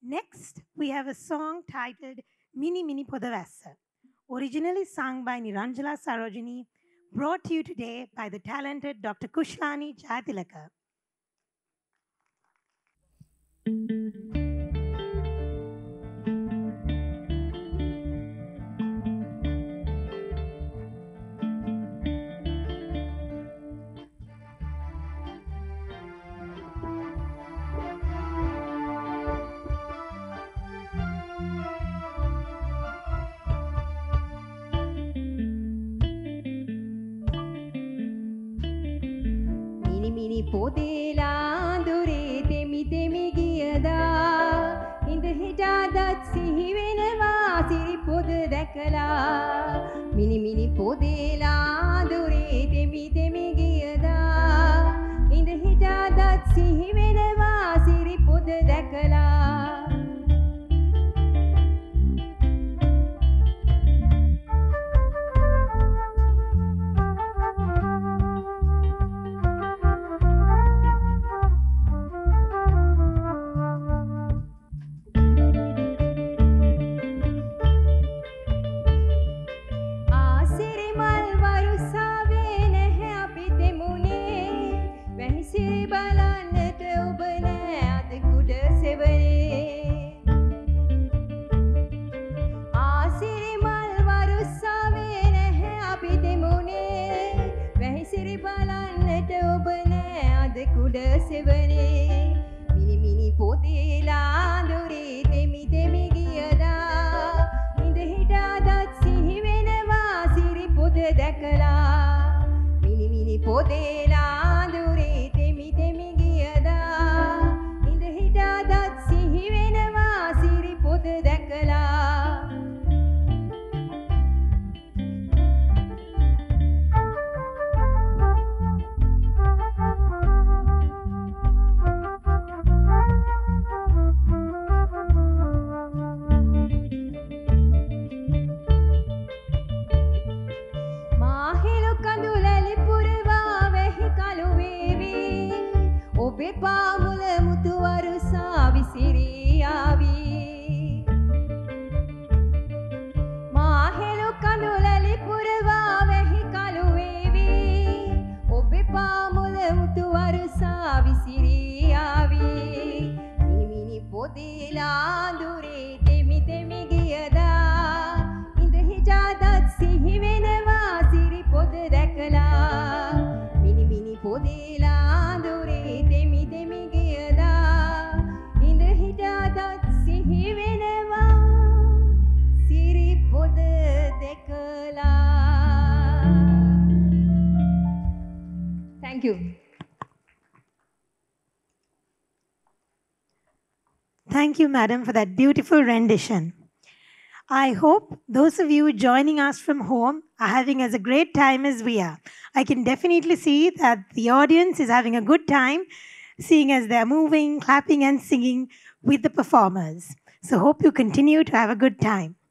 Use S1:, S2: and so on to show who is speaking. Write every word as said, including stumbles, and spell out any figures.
S1: Next, we have a song titled Mini Mini Podavassa, originally sung by Niranjala Sarojini, brought to you today by the talented Doctor Kushlani Jayatilaka.
S2: මිනි මිනි පොදේලා දොරේ තෙමි තෙමි ගියදා ඉඳ හිටාදත් සිහි වෙනවා සිරි පොද දැකලා මිනි මිනි පොදේලා දොරේ තෙමි තෙමි ගියදා ඉඳ හිටාදත් සිහි වෙනවා සිරි පොද දැකලා මිනි මිනි පොදේලා දොරේ තෙමි තෙමි ගියදා ඉඳ හිටාදත් සිහි වෙනවා සිරි පොද දැකලා මිනි මිනි පොදේලා දොරේ තෙමි තෙමි ගියදා ඉඳ හිටාදත් සිහි වෙනවා සිරි පොද දැකලා ඔබේ පාමුල මුතු වරුසා විසිරී ආවි මාහෙලු කඳුලලි පුරවා වෙහි කළු වේවි ඔබේ පාමුල මුතු වරුසා විසිරී ආවි මිනි මිනි පොදේලා දුරේ තෙමි තෙමි ගියදා ඉඳ හිටාදත් සිහි වෙනවා සිරි පොද දැකලා මිනි මිනි පොදේලා දුරේ තෙමි තෙමි ගියදා ඉඳ හිටාදත් සිහි වෙනවා සිරි පොද දැකලා. Thank you.
S1: Thank you, madam, for that beautiful rendition. I hope those of you joining us from home are having as a great time as we are. I can definitely see that the audience is having a good time, seeing as they're moving, clapping, and singing with the performers. So hope you continue to have a good time.